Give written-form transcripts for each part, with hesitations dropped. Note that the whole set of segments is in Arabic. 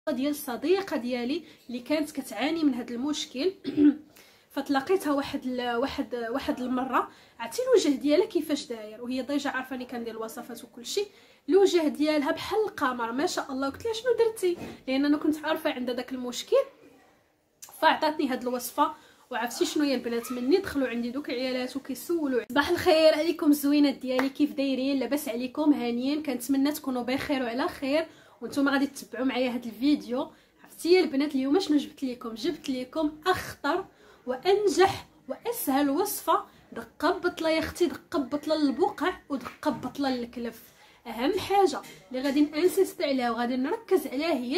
ديال الصديقه ديالي اللي كانت كتعاني من هذا المشكل. فتلاقيتها واحد المره، عرفتي الوجه ديالها كيفاش داير، وهي ديجا عارفاني كندير الوصفات وكلشي. الوجه ديالها بحال القمر ما شاء الله. قلت لها شنو درتي؟ لان انا كنت عارفه عندها داك المشكل. فعطاتني هاد الوصفه. وعرفتي شنو هي البنات؟ مني دخلوا عندي دوك العيالات وكيسولوا صباح الخير عليكم الزوينات ديالي، كيف دايرين؟ لاباس عليكم؟ هانيين؟ كنتمنى تكونوا بخير وعلى خير وانتم غادي تتبعوا معايا هاد الفيديو. عرفتي البنات اليوم شنو جبت لكم اخطر وانجح واسهل وصفه. دقه بطله يا اختي، دقه بطله للبقع ودقه بطله للكلف. اهم حاجه اللي غادي نانسيست عليها وغادي نركز عليها هي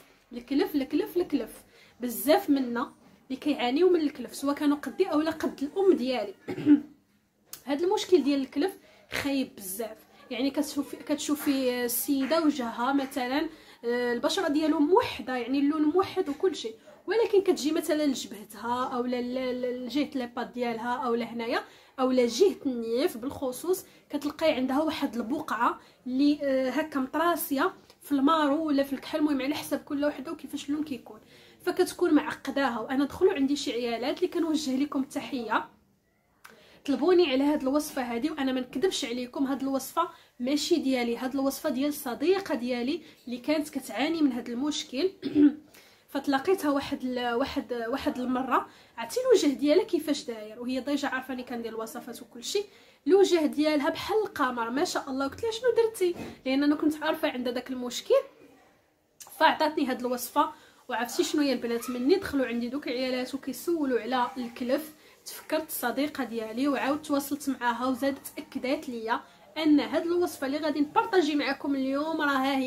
الكلف. بزاف منا اللي كيعانيو من الكلف، سواء كانوا قدي اولا قد الام ديالي. هذا المشكل ديال الكلف خايب بزاف. يعني كتشوفي السيده وجهها مثلا البشره ديالو موحده، يعني اللون موحد وكل شيء، ولكن كتجي مثلا لجبهتها او لجهه ليبات ديالها او هنايا او جهه النيف بالخصوص، كتلقاي عندها واحد البقعه اللي هكا مطراسيه في المارو ولا في الكحل. المهم على حسب كل وحده وكيفاش اللون كيكون، فكتكون معقداها. وانا دخلوا عندي شي عيالات اللي كنوجه لكم التحيه، طلبوني على هاد الوصفه هذه، وانا ما نكذبش عليكم هاد الوصفه ماشي ديالي، هاد الوصفه ديال الصديقه ديالي اللي كانت كتعاني من هاد المشكل. فتلاقيتها واحد المره، عرفتي الوجه ديالها كيفاش داير، وهي ديجا عارفاني كندير الوصفات وكلشي. الوجه ديالها بحال القمر ما شاء الله. قلت لها شنو درتي؟ لان انا كنت عارفه عندها داك المشكل. فعطاتني هاد الوصفه. وعرفتي شنو هي البنات؟ مني دخلوا عندي دوك العيالات وكيسولوا على الكلف، تفكرت الصديقه ديالي وعاود تواصلت معاها وزادت اكدات ليا ان هاد الوصفه اللي غادي نبارطاجي معكم اليوم راها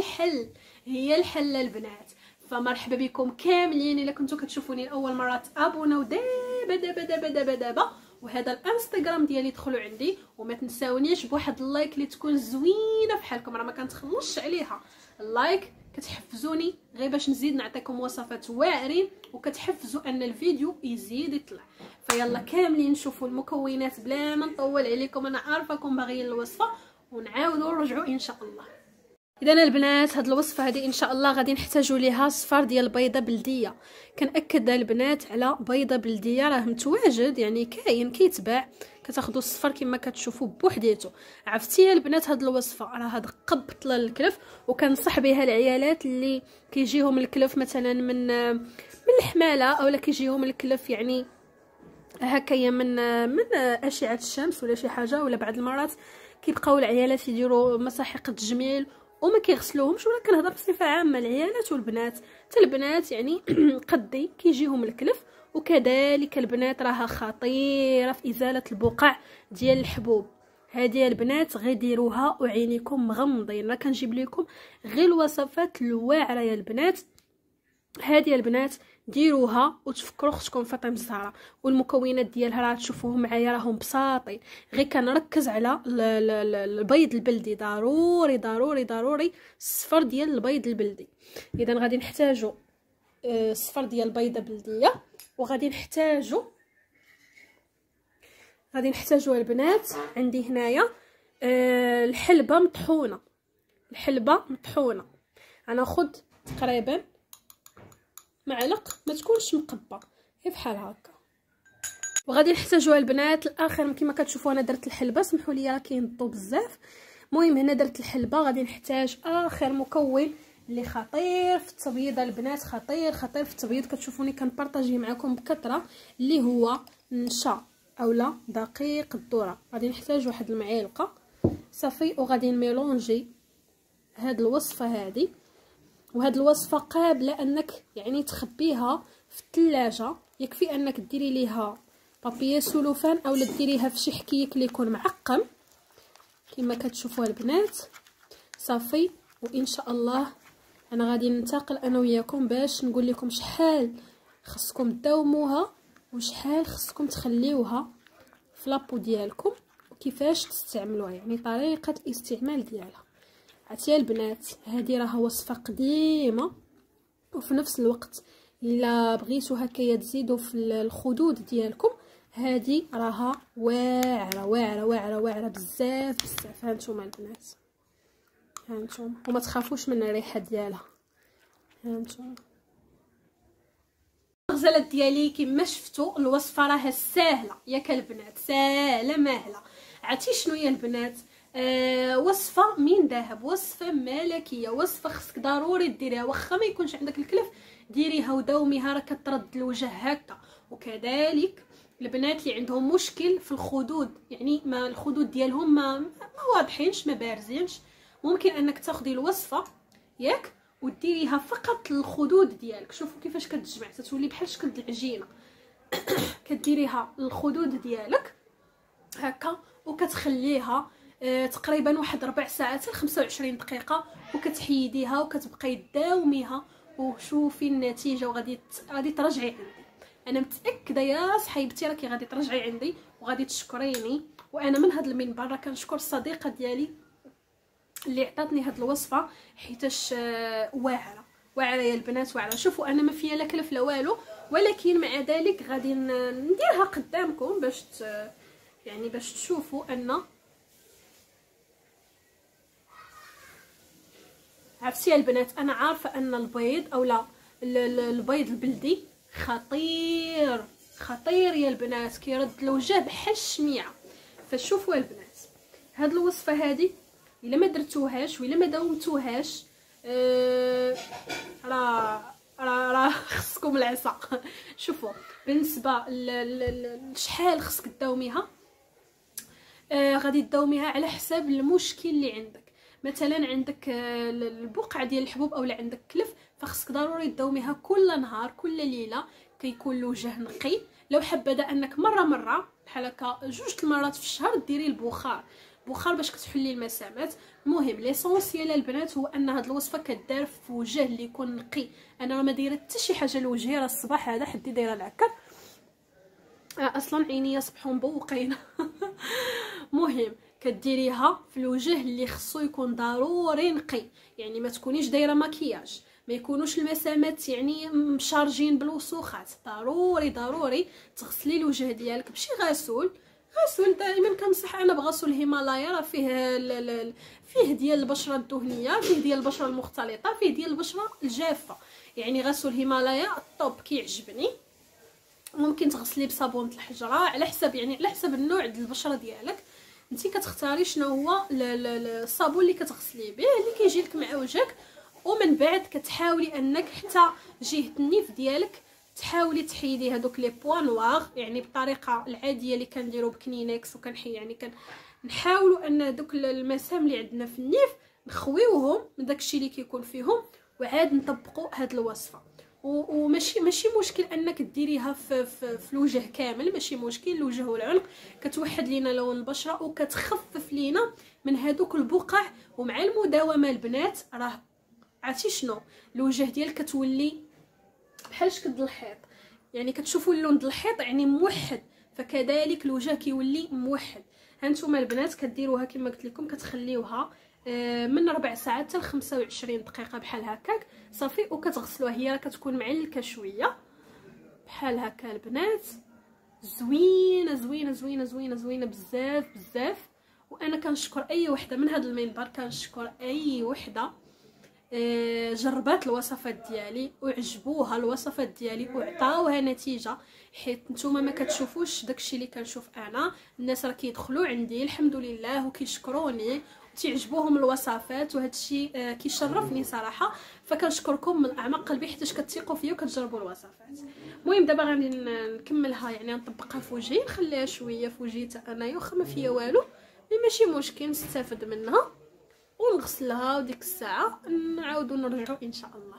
هي الحل البنات. فمرحبا بكم كاملين. الا كنتو كتشوفوني لاول مره تابوناو دابا وهذا الانستغرام ديالي، دخلوا عندي وما تنساونيش بواحد اللايك اللي تكون زوينه فحالكم، راه ما كنتخلصش عليها. اللايك كتحفزوني غير باش نزيد نعطيكم وصفات واعرين، وكتحفزوا ان الفيديو يزيد يطلع. فيلا كاملين نشوفوا المكونات بلا ما نطول عليكم. انا عارفاكم باغيين الوصفه ونعاودوا نرجعوا ان شاء الله. اذا البنات هاد الوصفه هذه ان شاء الله غادي نحتاجوا ليها صفار ديال البيضه بلديه. كنأكد البنات على بيضه بلديه، راه متواجد يعني كاين كيتباع. كتاخذوا الصفر كما كتشوفوا بوحديته. عرفتي البنات هاد الوصفه راه دقه بطله للكلف، وكنصح بها العيالات اللي كيجيهم الكلف مثلا من الحماله، اولا كيجيهم الكلف يعني هكايا من اشعه الشمس ولا شي حاجه، ولا بعض المرات كيبقاو العيالات يديروا مساحيق التجميل وما كيغسلوهمش. ولا كنهضر بصفه عامه العيالات والبنات، حتى البنات يعني قدي كيجيهم الكلف. وكذلك البنات راها خطيره في ازاله البقع ديال الحبوب. هذه البنات غيديروها وعينيكم مغمضين. راه كنجيب لكم غير الوصفات الواعره يا البنات. هذه البنات ديروها وتفكروا اختكم فاطمه الزهراء. والمكونات ديالها راه تشوفوهم معايا راهم بساطين، غير كنركز على البيض البلدي. ضروري الصفر ديال البيض البلدي. اذا غادي نحتاجوا الصفر ديال البيضه بلديه، وغادي نحتاجوا البنات عندي هنايا الحلبه مطحونه. غناخذ تقريبا معلق ما تكونش مقبه، غير بحال هكا. وغادي نحتاجوها البنات الاخر كما كتشوفوا. انا درت الحلبه، سمحوا لي راه كينضو بزاف. المهم هنا درت الحلبه. غادي نحتاج اخر مكون اللي خطير في التبييض البنات، خطير في التبييض. كتشوفوني كنبارطاجيه معكم بكثره، اللي هو النشا اولا دقيق الذره. غادي نحتاج واحد المعلقه صافي، وغادي نميلونجي هاد الوصفه هذه. وهاد الوصفه قابله انك يعني تخبيها في الثلاجه. يكفي انك ديري ليها بابي سولوفان اولا ديريها في شي حكيك اللي يكون معقم كما كتشوفوا البنات صافي. وان شاء الله انا غادي ننتقل انا وياكم باش نقول لكم شحال خصكم تداوموها وشحال خصكم تخليوها في لابو ديالكم، وكيفاش تستعملوها يعني طريقه الاستعمال ديالها. عرفتي البنات هذه راه وصفه قديمه، وفي نفس الوقت الا بغيتو هكايا تزيدوا في الخدود ديالكم هذه راها واعره بزاف. ها نتوما البنات، ها نتوما، وما تخافوش من الريحه ديالها. هانتوما الغزالات ديالي كما شفتوا الوصفه راها ساهله ياك البنات، ساهله ماهله. عرفتي شنو هي البنات؟ وصفه من ذهب، وصفه ملكيه، وصفه خصك ضروري ديريها واخا ما يكونش عندك الكلف، ديريها وداوميها راه كترد الوجه هكا. وكذلك البنات اللي عندهم مشكل في الخدود، يعني ما الخدود ديالهم ما واضحينش ما بارزينش، ممكن انك تاخدي الوصفه ياك وديريها فقط للخدود ديالك. شوفوا كيفاش كتجمع، تتولي بحال شكل العجينه. كديريها للخدود ديالك هكا وكتخليها تقريبا واحد 4 ساعات ل 25 دقيقه، وكتحيديها وكتبقاي تداوميها وشوفي النتيجه. غادي ترجعي عندي، انا متاكده يا صحيبتي راكي غادي ترجعي عندي وغادي تشكريني. وانا من هذا المنبر راه كنشكر الصديقه ديالي اللي عطاتني هاد الوصفه، حيتاش واعره واعره يا البنات، واعره. شوفوا انا ما فيها لا كلف لا والو، ولكن مع ذلك غادي نديرها قدامكم باش يعني باش تشوفوا ان عرفتي يا البنات. انا عارفه ان البيض او لا البيض البلدي خطير خطير يا البنات، كيرد الوجه بحال الشميعه. فشوفوا يا البنات هاد الوصفه هذه الا ما درتوهاش ولا ما داومتوهاش راه خصكم العصا. شوفوا بالنسبه لشحال خصك تداوميها، غادي تداوميها على حساب المشكل اللي عندك. مثلا عندك البقعه ديال الحبوب اولا عندك كلف، فخصك ضروري تداوميها كل نهار كل ليله كيكون الوجه نقي. لو حبذا انك مره بحال هكا 2 المرات في الشهر ديري البخار باش كتحلي المسامات. المهم ليسونسيال البنات هو ان هاد الوصفه كدار في وجه اللي يكون نقي. انا ما دايره حتى شي حاجه لوجهي، راه الصباح هذا حدي دايره العكر اصلا عينيا صبحوا مبوقين. مهم كديريها في الوجه اللي خصو يكون ضروري نقي، يعني ما تكونيش دايره مكياج، ما يكونوش المسامات يعني مشارجين بالوسوخات. ضروري تغسلي الوجه ديالك بشي غسول دائما كنصح انا بغسول الهيمالايا، راه فيه ديال البشره الدهنيه، فيه ديال البشره المختلطه، فيه ديال البشره الجافه. يعني غسول الهيمالايا الطوب كيعجبني. ممكن تغسلي بصابونه الحجره على حسب النوع ديال البشره ديالك. انت كتختاري شنو هو الصابون اللي كتغسلي به اللي كيجي لك مع وجهك. ومن بعد كتحاولي انك حتى جهه النيف ديالك تحاولي تحيدي هذوك لي بوا نوار، يعني بالطريقه العاديه اللي كنديروا بكنينكس وكنحي، يعني كنحاولوا ان دوك المسام اللي عندنا في النيف نخويوهم من داكشي اللي كيكون فيهم، وعاد نطبقوا هاد الوصفه. وماشي مشكل انك ديريها في الوجه كامل، ماشي مشكل. الوجه والعنق كتوحد لينا لون البشره وكتخفف لينا من هذوك البقع. ومع المداومه البنات راه عرفتي شنو الوجه ديالك كتولي بحال شكل الحيط، يعني كتشوفوا اللون ديال الحيط يعني موحد، فكذلك الوجه كيولي موحد. هانتوما البنات كديروها كما قلت لكم، كتخليوها من 4 ساعات حتى 25 دقيقه بحال هكاك صافي، وكتغسلوها. هي راه كتكون معلكه شويه بحال هكا البنات، زوينه زوينه زوينه زوينه زوينه بزاف. وانا كنشكر اي وحده من هذا المنبر، كنشكر اي وحده جربات الوصفات ديالي وعجبوها الوصفات ديالي وعطاوها نتيجه. حيت نتوما ما كتشوفوش داكشي اللي كنشوف انا. الناس راه كيدخلوا عندي الحمد لله وكيشكروني وتيعجبوهم الوصفات، وهذا الشيء كيشرفني صراحه. فكنشكركم من اعماق قلبي حيت كتثقوا فيا وكتجربوا الوصفات. المهم دابا غادي نكملها، يعني نطبقها في وجهي، نخليها شويه في وجهي حتى انايا واخا ما فيا والو، ماشي مشكل نستافد منها ونغسلها. وديك الساعه نعاودو نرجعو ان شاء الله.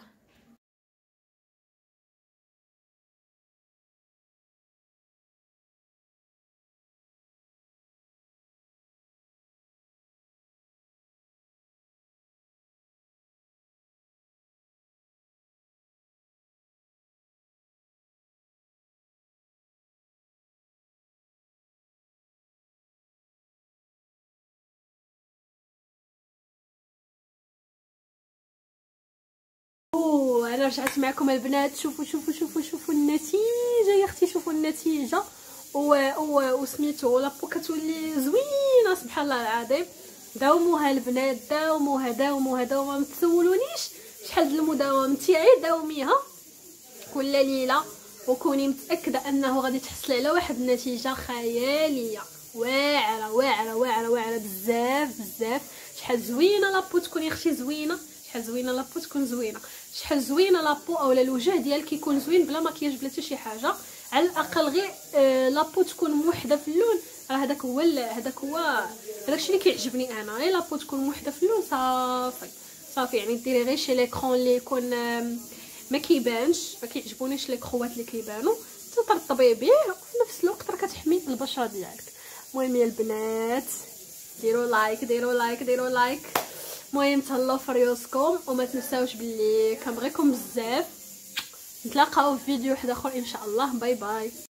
انا رجعت معكم البنات. شوفوا النتيجه يا اختي، شوفوا النتيجه. وسميتو لابو كتولي زوينه سبحان الله العظيم. داوموها البنات، داوموها ما تسولونيش شحال ديال المداومه تاعي داوميها كل ليله، وكوني متاكده انه غادي تحصلي على واحد النتيجه خياليه واعره واعره واعره واعره بزاف بزاف. شحال زوينه لابو تكون يا اختي زوينه، شحال زوينه لابو تكون زوينه، شحال زوينه لابو اولا الوجه ديالك يكون زوين بلا مكياج بلا حتى شي حاجه، على الاقل غير لابو تكون موحده في اللون. راه هذاك هو داكشي اللي كيعجبني انا، غير لابو تكون موحده في اللون صافي صافي. يعني ديري غير شي ليكرون اللي يكون ما كيبانش، ما كيعجبونيش لي كروات اللي كيبانوا، تطرطبي به وفي نفس الوقت راه كتحمي البشره ديالك. المهم يا البنات ديروا لايك ديروا لايك ديروا لايك. المهم تهلاو في ريوسكم وما تنساوش باللي كنبغيكم بزاف. نتلاقاو في فيديو واحد اخر ان شاء الله. باي باي.